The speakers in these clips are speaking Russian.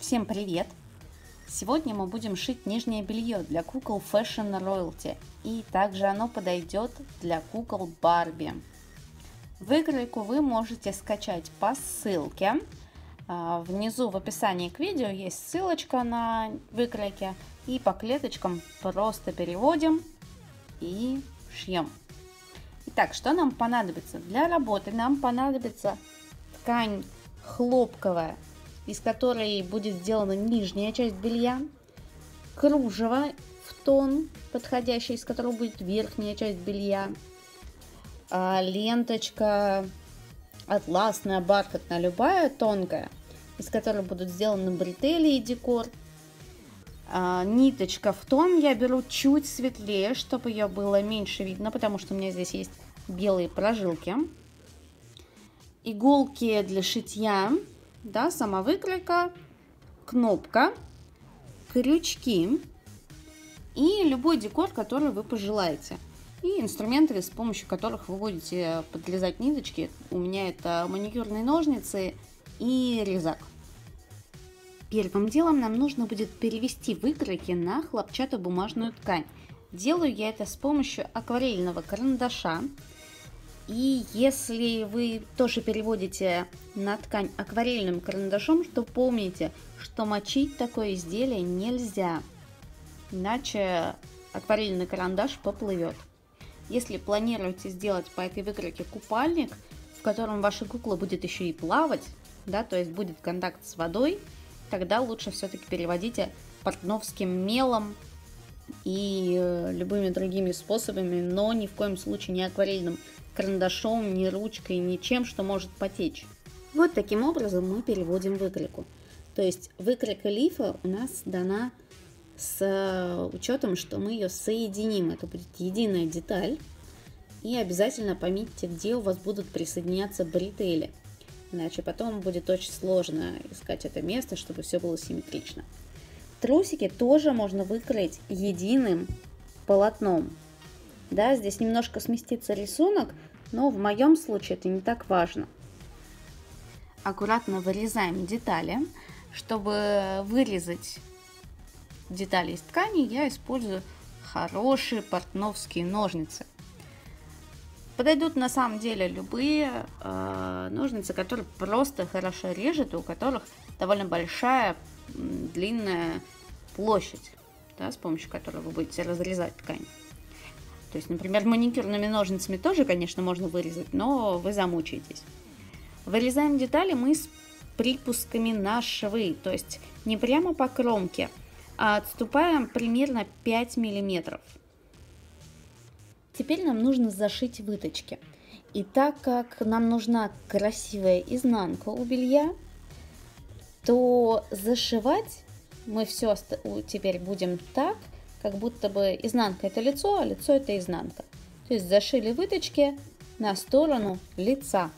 Всем привет! Сегодня мы будем шить нижнее белье для кукол Fashion Royalty, и также оно подойдет для кукол Барби. Выкройку вы можете скачать по ссылке. Внизу в описании к видео есть ссылочка на выкройки, и по клеточкам просто переводим и шьем. Итак, что нам понадобится? Для работы нам понадобится ткань хлопковая, из которой будет сделана нижняя часть белья, кружево в тон подходящий, из которого будет верхняя часть белья, ленточка атласная, бархатная, любая тонкая, из которой будут сделаны бретели и декор. Ниточка в тон я беру чуть светлее, чтобы ее было меньше видно, потому что у меня здесь есть белые прожилки. Иголки для шитья, да, сама выкройка, кнопка, крючки и любой декор, который вы пожелаете. И инструменты, с помощью которых вы будете подрезать ниточки. У меня это маникюрные ножницы и резак. Первым делом нам нужно будет перевести выкройки на хлопчатобумажную ткань. Делаю я это с помощью акварельного карандаша. И если вы тоже переводите на ткань акварельным карандашом, то помните, что мочить такое изделие нельзя, иначе акварельный карандаш поплывет. Если планируете сделать по этой выкройке купальник, в котором ваша кукла будет еще и плавать, да, то есть будет контакт с водой, тогда лучше все-таки переводите портновским мелом и любыми другими способами, но ни в коем случае не акварельным карандашом, ни ручкой, ничем, что может потечь. Вот таким образом мы переводим выкройку. То есть выкройка лифа у нас дана с учетом, что мы ее соединим. Это будет единая деталь. И обязательно пометьте, где у вас будут присоединяться бретели. Иначе потом будет очень сложно искать это место, чтобы все было симметрично. Трусики тоже можно выкроить единым полотном. Да, здесь немножко сместится рисунок, но в моем случае это не так важно. Аккуратно вырезаем детали. Чтобы вырезать детали из ткани, я использую хорошие портновские ножницы. Подойдут на самом деле любые ножницы, которые просто хорошо режут, и у которых довольно большая длинная площадь, да, с помощью которой вы будете разрезать ткань. То есть, например, маникюрными ножницами тоже, конечно, можно вырезать, но вы замучаетесь. Вырезаем детали мы с припусками на швы, то есть не прямо по кромке, а отступаем примерно 5 мм. Теперь нам нужно зашить выточки. И так как нам нужна красивая изнанка у белья, то зашивать мы все теперь будем так, как будто бы изнанка это лицо, а лицо это изнанка. То есть зашили выточки на сторону лица.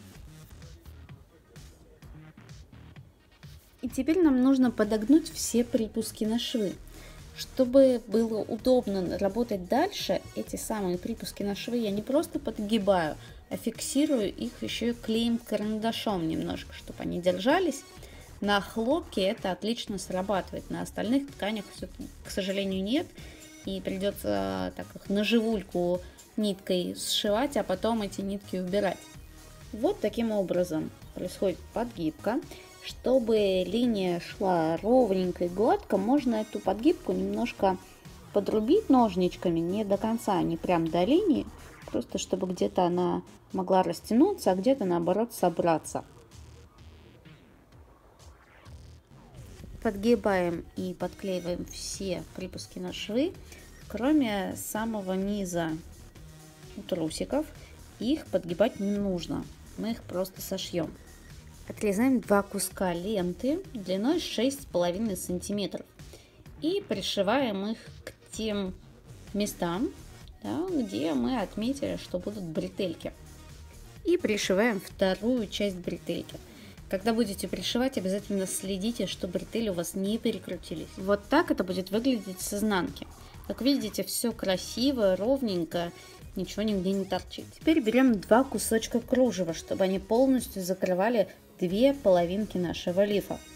И теперь нам нужно подогнуть все припуски на швы. Чтобы было удобно работать дальше, эти самые припуски на швы я не просто подгибаю, а фиксирую их еще и клеем карандашом немножко, чтобы они держались. На хлопке это отлично срабатывает, на остальных тканях, к сожалению, нет. И придется так их на живульку ниткой сшивать, а потом эти нитки убирать. Вот таким образом происходит подгибка. Чтобы линия шла ровненько и гладко, можно эту подгибку немножко подрубить ножничками, не до конца, не прям до линии, просто чтобы где-то она могла растянуться, а где-то наоборот собраться. Подгибаем и подклеиваем все припуски на швы, кроме самого низа трусиков. Их подгибать не нужно, мы их просто сошьем. Отрезаем два куска ленты длиной 6,5 см и пришиваем их к тем местам, да, где мы отметили, что будут бретельки. И пришиваем вторую часть бретельки. Когда будете пришивать, обязательно следите, чтобы бретели у вас не перекрутились. Вот так это будет выглядеть с изнанки. Как видите, все красиво, ровненько, ничего нигде не торчит. Теперь берем два кусочка кружева, чтобы они полностью закрывали две половинки нашего лифа.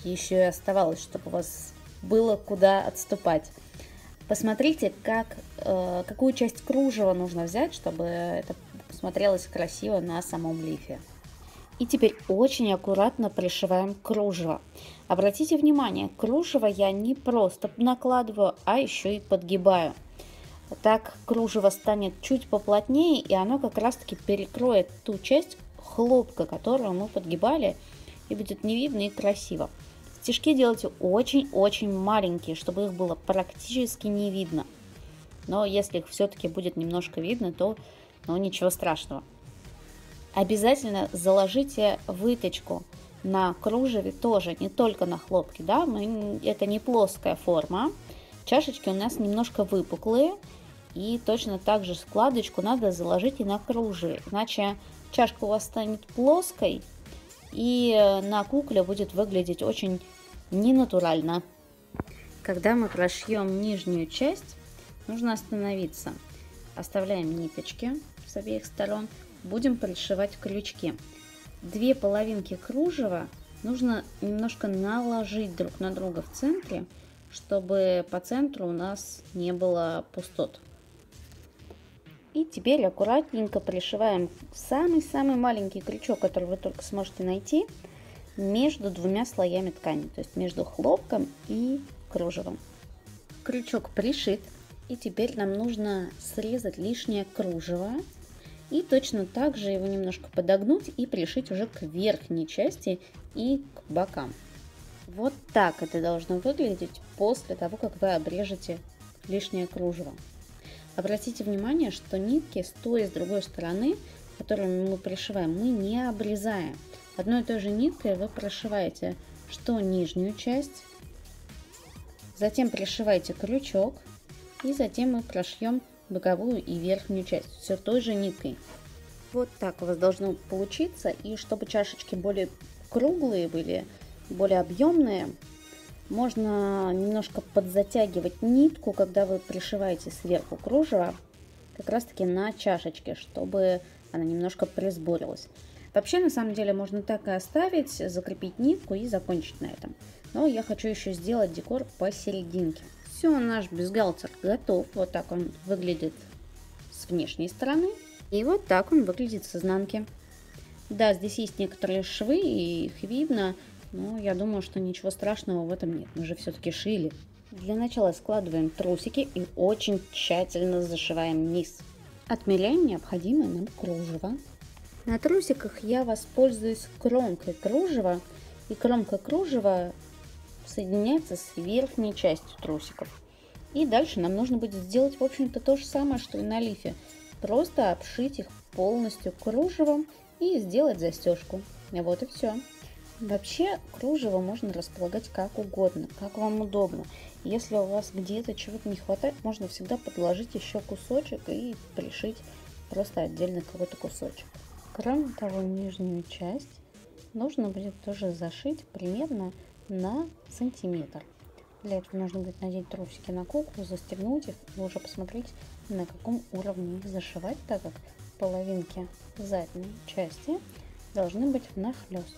еще и оставалось, чтобы у вас было куда отступать. Посмотрите, какую часть кружева нужно взять, чтобы это смотрелось красиво на самом лифе. И теперь очень аккуратно пришиваем кружево. Обратите внимание, кружево я не просто накладываю, а еще и подгибаю. Так кружево станет чуть поплотнее, и оно как раз таки перекроет ту часть хлопка, которую мы подгибали, и будет не видно и красиво. Стежки делайте очень-очень маленькие, чтобы их было практически не видно. Но если их все-таки будет немножко видно, то ничего страшного. Обязательно заложите выточку на кружеве тоже, не только на хлопке. Да? Это не плоская форма. Чашечки у нас немножко выпуклые. И точно так же складочку надо заложить и на кружеве. Иначе чашка у вас станет плоской, и на кукле будет выглядеть очень ненатурально. Когда мы прошьем нижнюю часть, нужно остановиться. Оставляем ниточки с обеих сторон. Будем пришивать крючки. Две половинки кружева нужно немножко наложить друг на друга в центре, чтобы по центру у нас не было пустот. И теперь аккуратненько пришиваем самый-самый маленький крючок, который вы только сможете найти, между двумя слоями ткани, то есть между хлопком и кружевом. Крючок пришит, и теперь нам нужно срезать лишнее кружево и точно так же его немножко подогнуть и пришить уже к верхней части и к бокам. Вот так это должно выглядеть после того, как вы обрежете лишнее кружево. Обратите внимание, что нитки с той и с другой стороны, которыми мы пришиваем, мы не обрезаем. Одной и той же ниткой вы прошиваете что нижнюю часть, затем пришиваете крючок, и затем мы прошьем боковую и верхнюю часть все той же ниткой. Вот так у вас должно получиться. И чтобы чашечки более круглые были, более объемные, можно немножко подзатягивать нитку, когда вы пришиваете сверху кружево, как раз таки на чашечке, чтобы она немножко присборилась. Вообще, на самом деле, можно так и оставить, закрепить нитку и закончить на этом. Но я хочу еще сделать декор посерединке. Все, наш бюстгальтер готов. Вот так он выглядит с внешней стороны. И вот так он выглядит с изнанки. Да, здесь есть некоторые швы, и их видно. Но я думаю, что ничего страшного в этом нет. Мы же все-таки шили. Для начала складываем трусики и очень тщательно зашиваем низ. Отмеряем необходимое нам кружево. На трусиках я воспользуюсь кромкой кружева. И кромка кружева соединяется с верхней частью трусиков. И дальше нам нужно будет сделать, в общем-то, то же самое, что и на лифе. Просто обшить их полностью кружевом и сделать застежку. Вот и все. Вообще кружево можно располагать как угодно, как вам удобно. Если у вас где-то чего-то не хватает, можно всегда подложить еще кусочек и пришить просто отдельно какой-то кусочек. Кроме того, нижнюю часть нужно будет тоже зашить примерно на сантиметр. Для этого нужно будет надеть трусики на куклу, застегнуть их и уже посмотреть, на каком уровне их зашивать, так как половинки задней части должны быть внахлёст.